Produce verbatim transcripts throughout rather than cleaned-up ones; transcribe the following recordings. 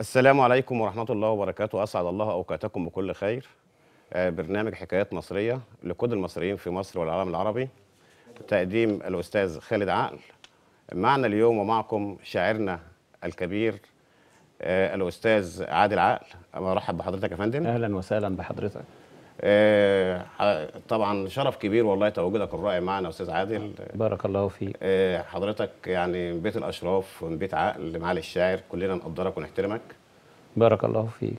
السلام عليكم ورحمة الله وبركاته، أسعد الله أوقاتكم بكل خير. آه، برنامج حكايات مصرية لكل المصريين في مصر والعالم العربي، تقديم الأستاذ خالد عقل. معنا اليوم ومعكم شاعرنا الكبير آه، الأستاذ عادل عقل. مرحب بحضرتك يا فندم. اهلا وسهلا بحضرتك. آه، ح- طبعا شرف كبير والله تواجدك الرائع معنا أستاذ عادل. بارك الله فيك. آه، حضرتك يعني من بيت الأشراف ومن بيت عقل معالي الشاعر، كلنا نقدرك ونحترمك. بارك الله فيك.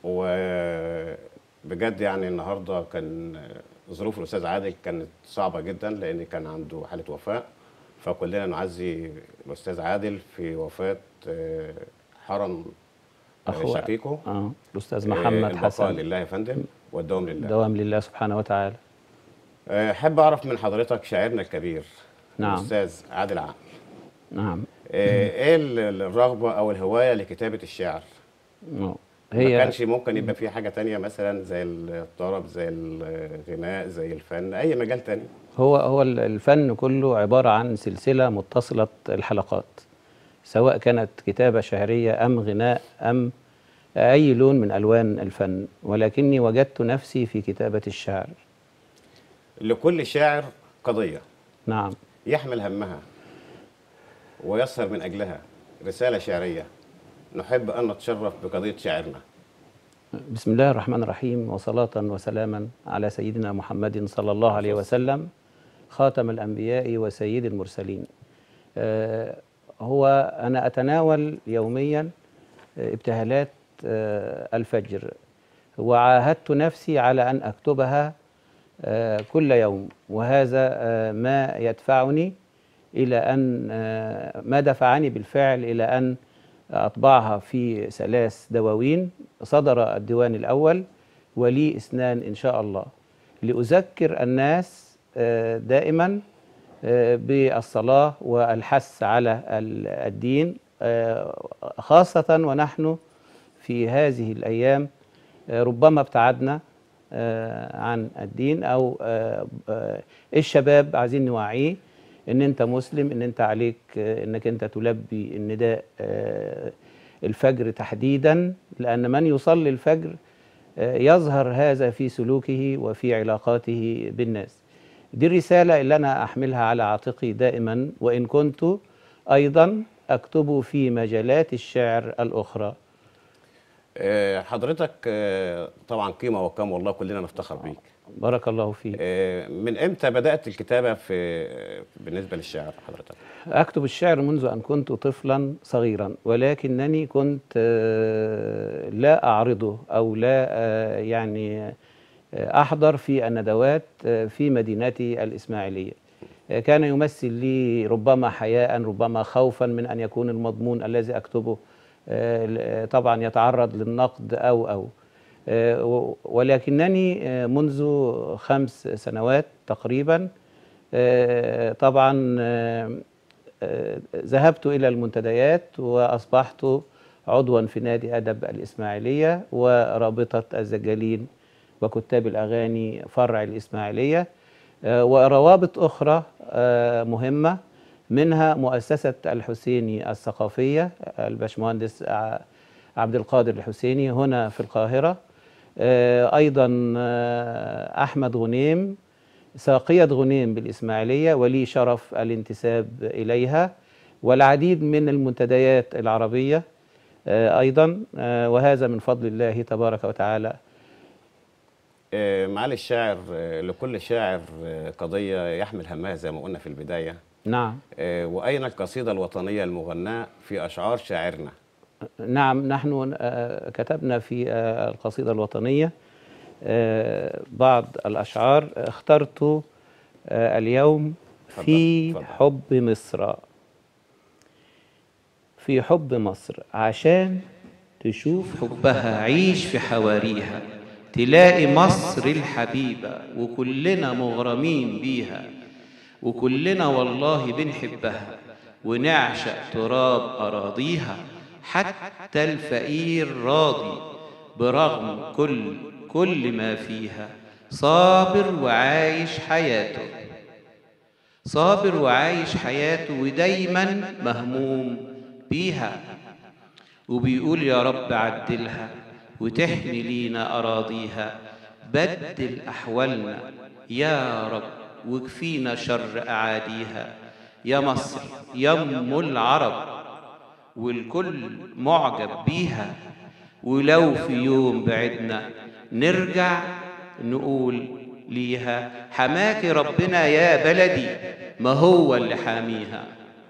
وبجد يعني النهارده كان ظروف الاستاذ عادل كانت صعبه جدا لان كان عنده حاله وفاه، فكلنا نعزي الاستاذ عادل في وفاه آه، حرم آه، اخو شقيقه. اه الاستاذ آه، محمد البقاء حسن. لله يا فندم والدوام لله. دوام لله سبحانه وتعالى. آه، احب اعرف من حضرتك شاعرنا الكبير نعم. الاستاذ عادل عقل، نعم. آه، ايه الرغبه او الهوايه لكتابه الشعر؟ آه. ما هي كانش ممكن يبقى في حاجة تانية مثلا زي الطرب زي الغناء زي الفن أي مجال تاني؟ هو هو الفن كله عبارة عن سلسلة متصلة الحلقات، سواء كانت كتابة شعرية أم غناء أم أي لون من ألوان الفن، ولكني وجدت نفسي في كتابة الشعر. لكل شاعر قضية نعم. يحمل همها ويسهر من أجلها رسالة شعرية، نحب أن نتشرف بقضية شاعرنا. بسم الله الرحمن الرحيم، وصلاة وسلاما على سيدنا محمد صلى الله عليه وسلم، خاتم الأنبياء وسيد المرسلين. آه هو أنا أتناول يوميا آه ابتهالات آه الفجر، وعاهدت نفسي على أن أكتبها آه كل يوم، وهذا آه ما يدفعني إلى أن آه ما دفعني بالفعل إلى أن أطبعها في ثلاث دواوين. صدر الديوان الأول ولي اثنان إن شاء الله، لأذكر الناس دائما بالصلاة والحث على الدين، خاصة ونحن في هذه الأيام ربما ابتعدنا عن الدين، أو الشباب عايزين نوعيه ان انت مسلم، ان انت عليك انك انت تلبي النداء الفجر تحديدا، لان من يصلي الفجر يظهر هذا في سلوكه وفي علاقاته بالناس. دي الرسالة اللي انا احملها على عاتقي دائما، وان كنت ايضا اكتب في مجالات الشعر الاخرى. حضرتك طبعا قيمة وقام والله كلنا نفتخر بيك. بارك الله فيك. من امتى بدأت الكتابة في بالنسبة للشعر حضرتك؟ أكتب الشعر منذ أن كنت طفلا صغيرا، ولكنني كنت لا أعرضه أو لا يعني أحضر في الندوات في مدينتي الإسماعيلية. كان يمثل لي ربما حياء، ربما خوفا من أن يكون المضمون الذي أكتبه طبعا يتعرض للنقد أو أو ولكنني منذ خمس سنوات تقريبا طبعا ذهبت إلى المنتديات، وأصبحت عضوا في نادي أدب الإسماعيلية ورابطة الزجالين وكتاب الأغاني فرع الإسماعيلية، وروابط أخرى مهمة، منها مؤسسة الحسيني الثقافية الباشمهندس عبد القادر الحسيني هنا في القاهرة، أيضا أحمد غنيم ساقية غنيم بالإسماعيلية ولي شرف الانتساب إليها، والعديد من المنتديات العربية أيضا، وهذا من فضل الله تبارك وتعالى. معالي الشاعر، لكل شاعر قضية يحمل همها زي ما قلنا في البداية. نعم. وأين القصيدة الوطنية المغناة في أشعار شاعرنا؟ نعم، نحن كتبنا في القصيدة الوطنية بعض الأشعار، اخترت اليوم في حب مصر. في حب مصر عشان تشوف حبها، عيش في حواريها، تلاقي مصر الحبيبة وكلنا مغرمين بيها، وكلنا والله بنحبها ونعشق تراب أراضيها، حتى الفقير راضي برغم كل كل ما فيها، صابر وعايش حياته، صابر وعايش حياته ودايما مهموم بيها. وبيقول يا رب عدلها وتحمي لينا أراضيها، بدل أحوالنا يا رب واكفينا شر أعاديها. يا مصر يم العرب والكل معجب بيها، ولو في يوم بعدنا نرجع نقول ليها حماك ربنا يا بلدي، ما هو اللي حاميها.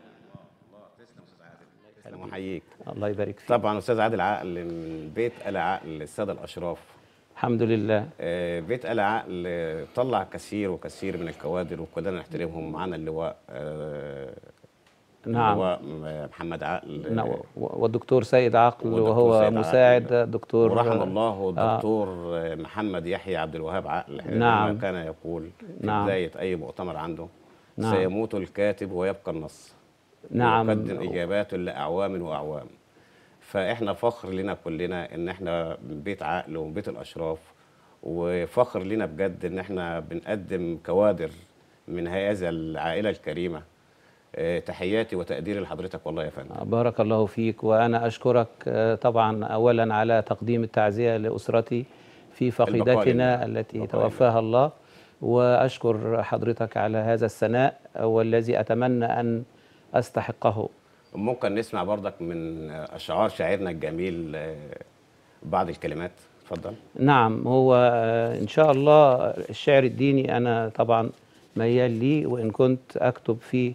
انا محييك. الله يبارك فيك. طبعا استاذ عادل عقل من بيت آل عقل الساده الاشراف. الحمد لله. آه، بيت آل عقل طلع كثير وكثير من الكوادر وكلنا نحترمهم. معانا اللواء آه، نعم اللواء محمد عقل، نعم، والدكتور سيد عقل والدكتور وهو سيد مساعد عقل دكتور ورحم الله آه الدكتور آه محمد يحيى عبد الوهاب عقل. نعم. كان يقول في نعم. بدايه اي مؤتمر عنده: نعم. سيموت الكاتب ويبقى النص. نعم. يقدم اجابات لاعوام واعوام. فاحنا فخر لنا كلنا ان احنا من بيت عقل ومن بيت الاشراف، وفخر لنا بجد ان احنا بنقدم كوادر من هذه العائله الكريمه. اه تحياتي وتقديري لحضرتك والله يا فندم. بارك الله فيك، وانا اشكرك طبعا اولا على تقديم التعزيه لاسرتي في فقيدتنا التي توفاها الله، واشكر حضرتك على هذا الثناء والذي اتمنى ان استحقه. ممكن نسمع برضك من اشعار شاعرنا الجميل بعض الكلمات؟ اتفضل. نعم، هو ان شاء الله الشعر الديني انا طبعا ميال ليه، وان كنت اكتب فيه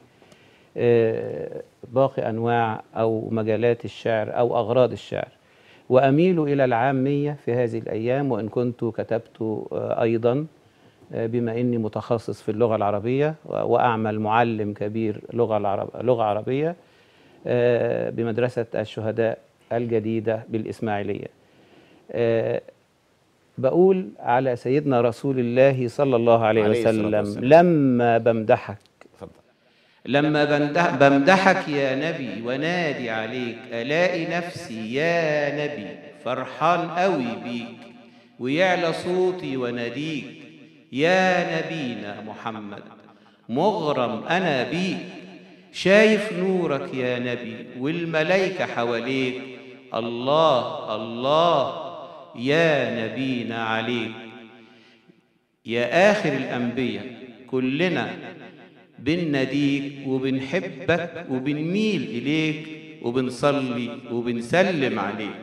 باقي انواع او مجالات الشعر او اغراض الشعر، واميل الى العاميه في هذه الايام، وان كنت كتبت ايضا بما اني متخصص في اللغه العربيه واعمل معلم كبير لغه العرب لغه عربيه بمدرسه الشهداء الجديده بالاسماعيليه. بقول على سيدنا رسول الله صلى الله عليه, عليه وسلم: لما بمدحك لما بمدحك يا نبي ونادي عليك، ألاقي نفسي يا نبي فرحان قوي بيك، ويعلى صوتي وناديك يا نبينا محمد، مغرم أنا بيك، شايف نورك يا نبي والملايكة حواليك، الله الله يا نبينا عليك. يا آخر الأنبياء كلنا بنناديك وبنحبك وبنميل إليك وبنصلي وبنسلم عليك.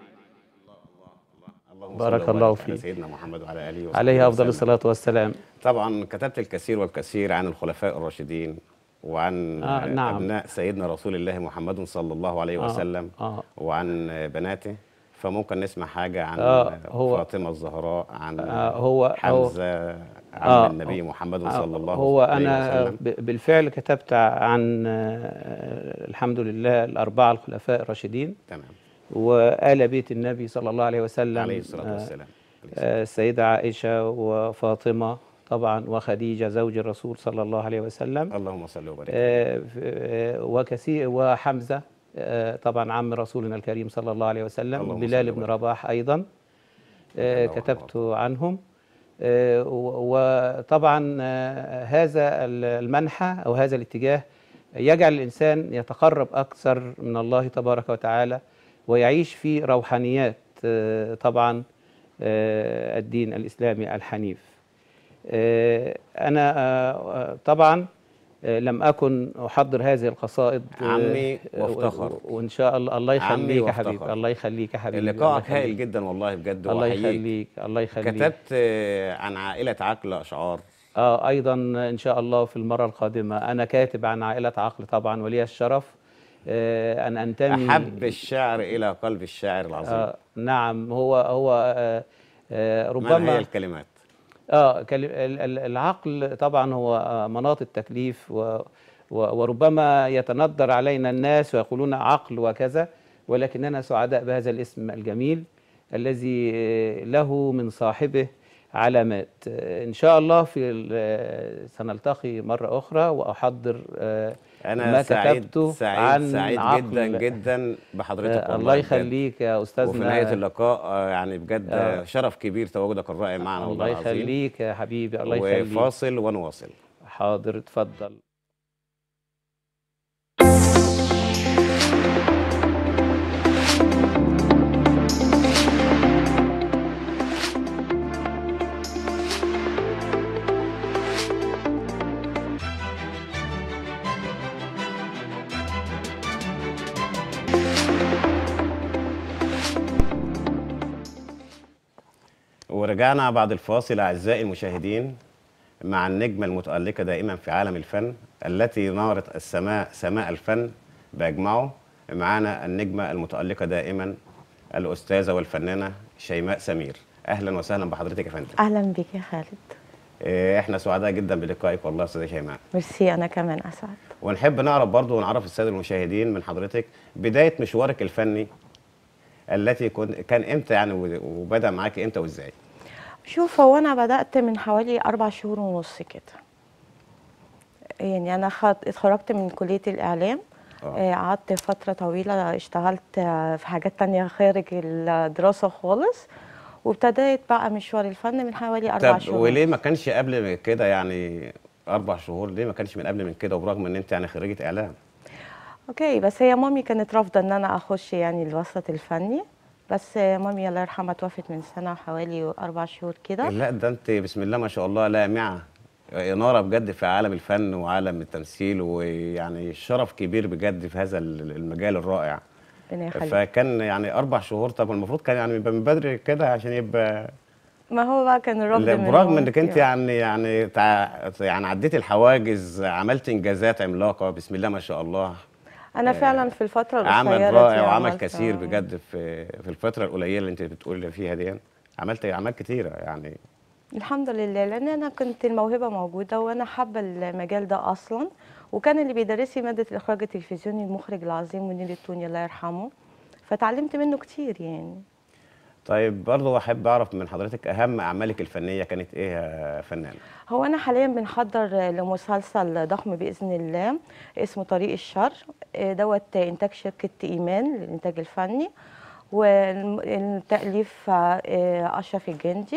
بارك الله فيك. سيدنا محمد وعلى آله وصحبه عليه أفضل الصلاة والسلام. طبعا كتبت الكثير والكثير عن الخلفاء الراشدين وعن آه نعم. أبناء سيدنا رسول الله محمد صلى الله عليه وسلم آه آه. وعن بناته، فممكن نسمع حاجة عن آه هو فاطمة الزهراء، عن آه هو حمزة هو عم آه النبي محمد صلى الله هو عليه وسلم. هو أنا بالفعل كتبت عن الحمد لله الأربعة الخلفاء الراشدين. تمام. وآل بيت النبي صلى الله عليه وسلم عليه الصلاة والسلام. السيدة عائشة وفاطمة طبعا وخديجة زوج الرسول صلى الله عليه وسلم. اللهم صل وبارك. وكثير وحمزة طبعا عم رسولنا الكريم صلى الله عليه وسلم. بلال بن رباح أيضا كتبت عنهم. وطبعا هذا المنحى أو هذا الاتجاه يجعل الإنسان يتقرب أكثر من الله تبارك وتعالى ويعيش في روحانيات طبعا الدين الإسلامي الحنيف. أنا طبعا لم أكن أحضر هذه القصائد عمي وافتخر، وإن شاء الله. الله يخليك يا حبيبي، الله يخليك يا حبيبي. لقائك هائل جدا والله بجد. الله يخليك الله يخليك. كتبت عن عائلة عقل أشعار. آه أيضا إن شاء الله في المرة القادمة. أنا كاتب عن عائلة عقل طبعا، ولي الشرف آه أن أنتمي. أحب الشعر إلى قلب الشاعر العظيم. آه نعم. هو هو آه آه ربما ما هي الكلمات؟ آه العقل طبعا هو مناط التكليف، و وربما يتندر علينا الناس ويقولون عقل وكذا، ولكننا سعداء بهذا الاسم الجميل الذي له من صاحبه علامات. إن شاء الله في سنلتقي مرة أخرى وأحضر أنا ما سعيد كتبته سعيد عن سعيد عقل. جدا جدا بحضرتك والله. الله يخليك يا أستاذنا. وفي نهاية اللقاء يعني بجد آه. شرف كبير تواجدك الرائع معنا. الله يخليك يا حبيبي. الله يخليك. وفاصل ونواصل. حاضر، اتفضل. ورجعنا بعد الفاصل أعزائي المشاهدين مع النجمة المتألقة دائما في عالم الفن التي نارت السماء سماء الفن بأجمعه. معانا النجمة المتألقة دائما الأستاذة والفنانة شيماء سمير. أهلا وسهلا بحضرتك يا فندم. اهلا بك يا خالد. إيه، احنا سعداء جدا بلقائك والله يا أستاذة شيماء. ميرسي، انا كمان اسعد. ونحب نعرف برضو ونعرف السادة المشاهدين من حضرتك بداية مشوارك الفني التي كن كان امتى يعني وبدأ معاك امتى وازاي؟ شوف، هو انا بدات من حوالي اربع شهور ونص كده. يعني انا خد... اتخرجت من كليه الاعلام. آه، قعدت فتره طويله اشتغلت آه، في حاجات تانية خارج الدراسه خالص، وابتديت بقى مشوار الفن من حوالي اربع طب شهور. وليه ما كانش قبل كده يعني اربع شهور؟ ليه ما كانش من قبل من كده وبرغم ان انت يعني خريجه اعلام؟ اوكي، بس هي مامي كانت رافضه ان انا اخش يعني الوسط الفني، بس آه، مامي الله يرحمها توفت من سنه حوالي اربع شهور كده. لا ده انت بسم الله ما شاء الله لامعه، اناره بجد في عالم الفن وعالم التمثيل، ويعني شرف كبير بجد في هذا المجال الرائع. ربنا يخليك. فكان يعني اربع شهور، طب المفروض كان يعني يبقى من بدري كده عشان يبقى. ما هو بقى كان الرفض لا، من برغم انك انت مامتي. يعني يعني تع... يعني عديتي الحواجز، عملت انجازات عملاقه بسم الله ما شاء الله. انا فعلا في الفتره القصيره عمل دي رائع وعمل عملت- كثير بجد في في الفتره القليله اللي انت بتقولي فيها دي. عملت اعمال كتيره يعني. الحمد لله، لان انا كنت الموهبه موجوده وانا حابه المجال ده اصلا، وكان اللي بيدرس لي ماده الاخراج التلفزيوني المخرج العظيم منير التوني الله يرحمه، فتعلمت منه كتير يعني. طيب برضه احب اعرف من حضرتك اهم اعمالك الفنيه كانت ايه يا فنان؟ هو انا حاليا بنحضر لمسلسل ضخم باذن الله اسمه طريق الشر، آه، دوت انتاج شركه ايمان للانتاج الفني، والتاليف آه، اشرف الجندي،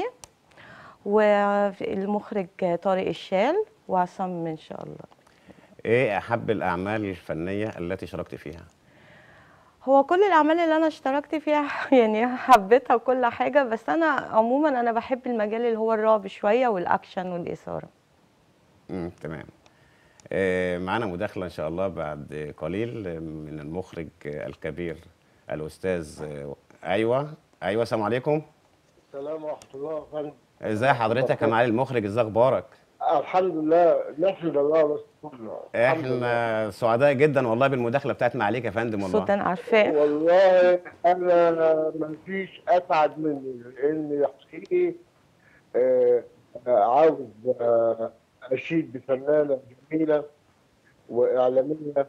والمخرج طارق الشال وعصام ان شاء الله. ايه احب الاعمال الفنيه التي شاركت فيها؟ هو كل الاعمال اللي انا اشتركت فيها يعني حبيتها وكل حاجه، بس انا عموما انا بحب المجال اللي هو الرعب شويه والاكشن والاثاره. امم تمام. إيه، معانا مداخله ان شاء الله بعد قليل من المخرج الكبير الاستاذ. ايوه ايوه، السلام عليكم. السلام ورحمة الله يا فندم. ازي حضرتك يا معالي المخرج؟ ازي اخبارك؟ الحمد لله، نحمد الله بس كله. الحمد لله. احنا سعداء جدا والله بالمداخله بتاعت معاليك يا فندم والله. الصوت ده انا عارفاه. والله أنا ما فيش أسعد مني لأن حقيقي آه، آه، عاوز آه، أشيد بفنانة جميلة وإعلامية،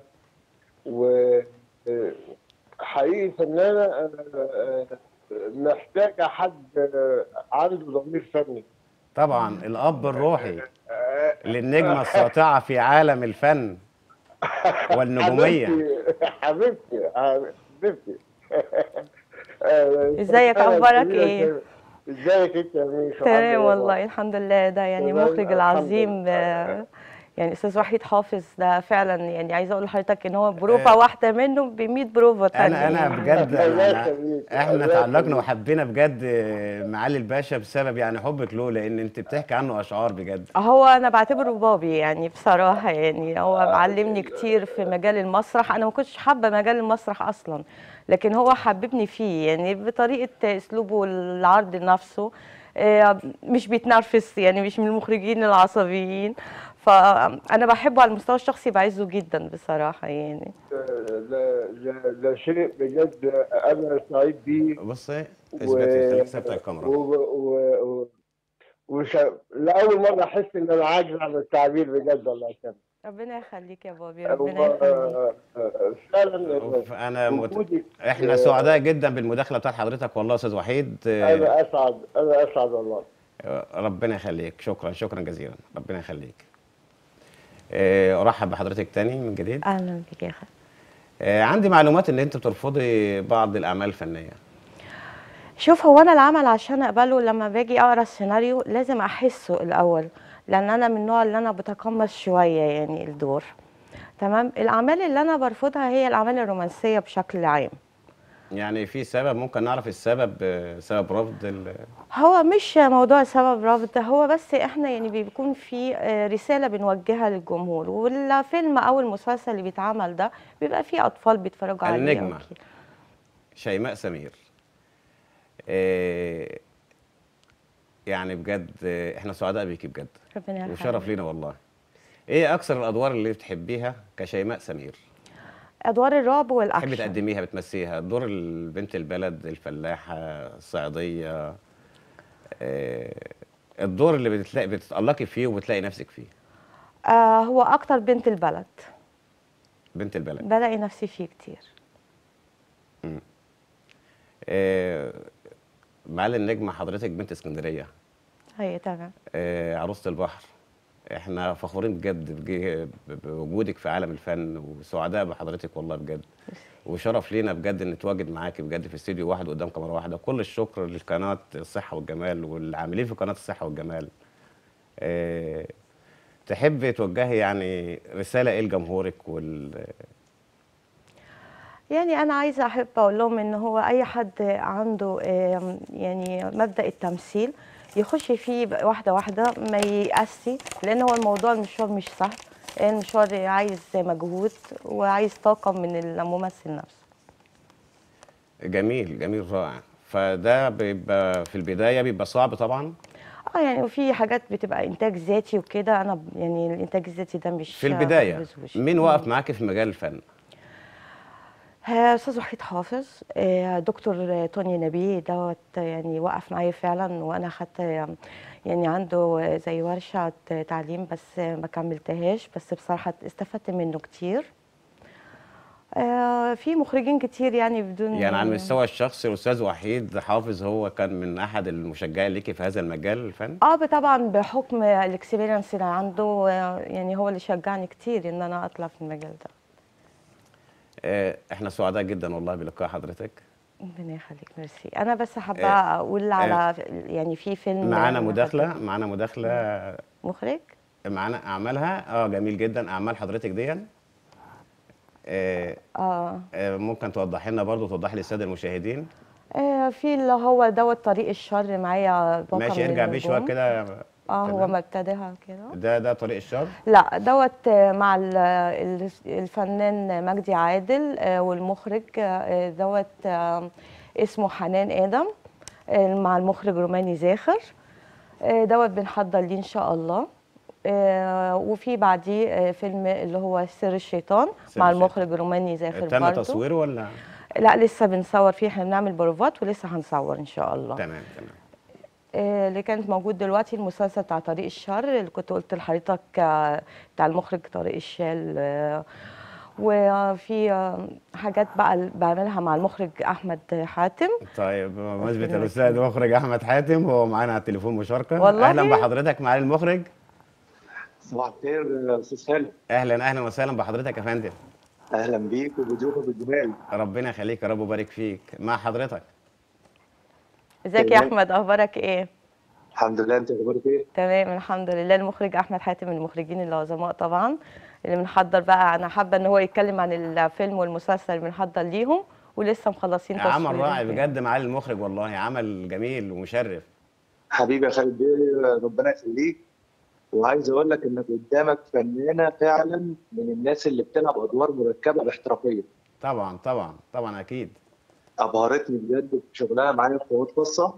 وحقيقي فنانة آه، آه، محتاجة حد آه، عنده ضمير فني. طبعا الاب الروحي آه، للنجمه الساطعه في عالم الفن والنجوميه. حبيبتي حبيبتي ازيك، اخبارك ايه؟ ازيك انت يا ميشو؟ تمام والله الحمد لله. ده يعني تمام، المخرج الحمد العظيم لله. آه، يعني استاذ وحيد حافظ ده فعلا، يعني عايزه اقول لحضرتك ان هو بروفه آه. واحده منه ب مية بروفه تانية. انا انا يعني. بجد الله أنا يخليك، احنا الله تعلقنا يخليك. وحبينا بجد معالي الباشا بسبب يعني حبك له، لان انت بتحكي عنه اشعار بجد. هو انا بعتبره بابي يعني بصراحه، يعني هو معلمني كتير في مجال المسرح. انا ما كنتش حابه مجال المسرح اصلا، لكن هو حببني فيه يعني بطريقه اسلوبه العرض نفسه. آه، مش بيتنرفز يعني، مش من المخرجين العصبيين، فانا بحبه على المستوى الشخصي، بعزه جدا بصراحه يعني. ده ده ده شيء بجد انا سعيد بيه. بصي و اثبتي، خليك ثابته الكاميرا. و و و وش... لاول مره احس ان انا عاجز عن التعبير بجد. الله يسلمك. ربنا يخليك يا بابي، ربنا هو يخليك. فعلا انا مت... وجودك احنا سعداء جدا بالمداخله بتاعت حضرتك والله يا استاذ وحيد. انا اسعد، انا اسعد والله. ربنا يخليك، شكرا شكرا جزيلا، ربنا يخليك. آه، ارحب بحضرتك تاني من جديد. اهلا بك يا خالد. آه، عندي معلومات ان انت بترفضي بعض الاعمال الفنيه. شوف، هو انا العمل عشان اقبله لما باجي اقرا السيناريو لازم احسه الاول، لان انا من النوع اللي انا بتقمص شويه يعني الدور. تمام. الاعمال اللي انا برفضها هي الاعمال الرومانسيه بشكل عام. يعني في سبب؟ ممكن نعرف السبب؟ آه، سبب رفض ال... هو مش موضوع سبب رفض، هو بس احنا يعني بيكون في آه، رساله بنوجهها للجمهور، والفيلم او المسلسل اللي بيتعمل ده بيبقى فيه اطفال بيتفرجوا عليه. النجمة أو كده. شيماء سمير، آه، يعني بجد احنا سعداء بيكي بجد، ربنا يخليك. وشرف لينا والله. ايه اكثر الادوار اللي بتحبيها كشيماء سمير؟ ادوار الرعب تحبي والاكشن. تقدميها بتمثليها دور البنت البلد، الفلاحه، الصعيديه، آه، الدور اللي بتلاقي بتتألقي فيه وبتلاقي نفسك فيه؟ آه هو اكتر بنت البلد، بنت البلد. بلاقي نفسي فيه كتير. آه، معالي النجمة حضرتك بنت اسكندرية، هي تمام. آه، عروسة البحر. احنا فخورين بجد بج- بوجودك في عالم الفن، وسعداء بحضرتك والله بجد، وشرف لينا بجد ان نتواجد معاكي بجد في استديو واحد قدام كاميرا واحده. كل الشكر لقناه الصحه والجمال والعاملين في قناه الصحه والجمال. أه تحبي توجهي يعني رساله ايه لجمهورك وال يعني انا عايزه احب اقول لهم ان هو اي حد عنده آم، يعني مبدأ التمثيل يخش فيه واحده واحده، ما ييأسش، لان هو الموضوع المشوار مش سهل. المشوار عايز مجهود وعايز طاقه من الممثل نفسه. جميل جميل رائع. فده بيبقى في البدايه بيبقى صعب طبعا. اه يعني وفي حاجات بتبقى انتاج ذاتي وكده، انا ب- يعني الانتاج الذاتي ده مش في البدايه بحبذهوش. مين وقف معاكي في مجال الفن؟ آه، استاذ وحيد حافظ، آه، دكتور توني نبيه دوت يعني وقف معايا فعلا، وانا خدت آه، يعني عنده آه، زي ورشه تعليم بس آه، ما كملتهاش، بس بصراحه استفدت منه كتير. آه، في مخرجين كتير يعني بدون يعني على المستوى الشخصي الاستاذ وحيد حافظ هو كان من احد المشجعين ليكي في هذا المجال الفن؟ اه طبعا بحكم الاكسبيرينس اللي عنده، آه، يعني هو اللي شجعني كتير ان انا اطلع في المجال ده. آه، احنا سعداء جدا والله بلقاء حضرتك. ربنا يخليك، ميرسي. انا بس حابه آه، اقول على يعني في فيلم معانا آه، مداخلة حضرتك- معانا مداخلة مخرج. معانا أعمالها. اه جميل جدا أعمال حضرتك دي. آه، اه آه، ممكن توضحي لنا برضه، توضحي للسادة المشاهدين؟ آه، في اللي هو دوت طريق الشر معايا باقة ماشي، من ارجع بيه شوية النجوم. كده. اه هو تمام. مبتدئها كده. ده ده طريق الشر. لا دوت آه، مع ال- ال- الفنان مجدي عادل، آه، والمخرج آه، دوت آه، اسمه حنان آدم، آه، مع المخرج روماني زاخر. آه، دوت بنحضر ليه ان شاء الله. آه، وفي بعديه آه، فيلم اللي هو سر الشيطان سر مع الشيطان. المخرج روماني زاخر تم برضو. تصويره ولا؟ لا لسه بنصور فيه، احنا بنعمل بروفات ولسه هنصور ان شاء الله. تمام تمام. آه، اللي كانت موجود دلوقتي المسلسل بتاع طريق الشر اللي كنت قلت لحضرتك، آه، بتاع المخرج طارق الشال. آه، وفي آه، حاجات بقى اللي بعملها مع المخرج احمد حاتم. طيب بمناسبة ربنا الأستاذ يكرمك. مخرج أحمد حاتم هو معانا على التليفون مشاركة. والله؟ أهلا بحضرتك معالي المخرج. صباح الخير يا استاذ خالد. أهلا أهلا وسهلا بحضرتك يا فندم. اهلا بيك وبضيوفك الجمال. ربنا يخليك يا رب ويبارك فيك. مع حضرتك. ازيك يا تمام. احمد، اخبارك ايه؟ الحمد لله، انت اخبارك ايه؟ تمام الحمد لله. المخرج احمد حاتم من المخرجين العظماء طبعا، اللي بنحضر بقى. انا حابه ان هو يتكلم عن الفيلم والمسلسل اللي بنحضر ليهم، ولسه مخلصين تصوير. عمل رائع بجد معالي المخرج، والله عمل جميل ومشرف. حبيبي يا خالد بيه، ربنا يخليك. وعايز اقول لك انك قدامك فنانه فعلا من الناس اللي بتلعب ادوار مركبه باحترافيه. طبعا طبعا طبعا اكيد. ابهرتني بجد في شغلها معايا في قوات خاصه،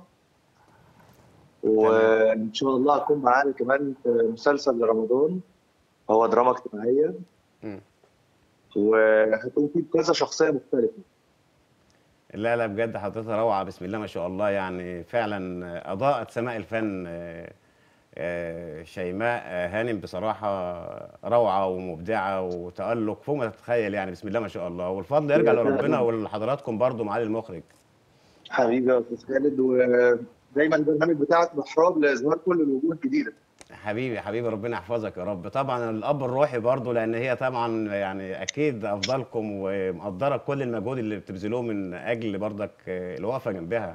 وان شاء الله هكون معانا كمان في مسلسل رمضان، هو دراما اجتماعيه، مم. وهتكون فيه كذا شخصيه مختلفه. لا لا بجد حضرتك روعه بسم الله ما شاء الله، يعني فعلا اضاءت سماء الفن. آه، آه، شيماء آه، هانم بصراحه روعه ومبدعه وتالق فوق ما تتخيل، يعني بسم الله ما شاء الله، والفضل يرجع لربنا ولحضراتكم برضو معالي المخرج. حبيبي يا استاذ خالد، ودايما البرنامج بتاعك محراب لاظهار كل الوجوه الجديده. حبيبي حبيبي ربنا يحفظك يا رب. طبعا الاب الروحي برضو، لان هي طبعا يعني اكيد افضلكم ومقدره كل المجهود اللي بتبذلوه من اجل برضك آه، الوقفه جنبها.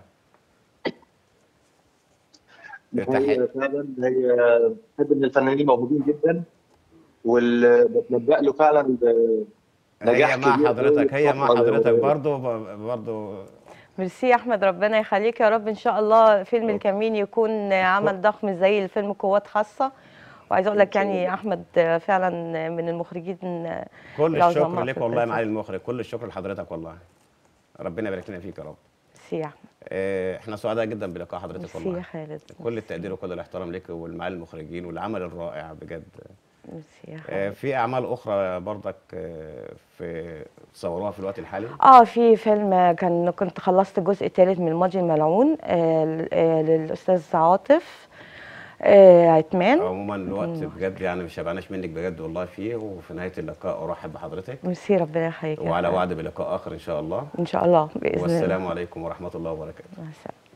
هي فعلا هي حد من الفنانين موهوبين جدا، واللي بتلجأ له فعلا بنجاح هي مع كبير حضرتك هي قوي مع الفترة حضرتك القريبة. برضو برضو. ميرسي يا احمد، ربنا يخليك يا رب. ان شاء الله فيلم الكمين يكون عمل ضخم زي الفيلم قوات خاصه. وعايزه اقول لك يعني احمد فعلا من المخرجين كل العظماء الشكر في لك والله يا القصة. معالي المخرج، كل الشكر لحضرتك والله. ربنا يبارك لنا فيك يا رب. ميرسي يا احمد. آه، احنا سعداء جدا بلقاء حضرتك ميرسي والله. يا خالد. كل التقدير وكل الاحترام لك والمعالي المخرجين والعمل الرائع بجد. ميرسي يا آه، خالد. في اعمال اخرى برضك آه، في تصوروها في الوقت الحالي؟ اه في فيلم كان كنت خلصت الجزء الثالث من الماضي الملعون آه آه للاستاذ عاطف آه عثمان. عموما الوقت بجد يعني مش هبعناش منك بجد والله فيه، وفي نهايه اللقاء ارحب بحضرتك. ميرسي ربنا يخليك. وعلى وعد بلقاء اخر ان شاء الله. ان شاء الله باذن الله. والسلام عليكم ورحمه الله وبركاته. مع السلامه.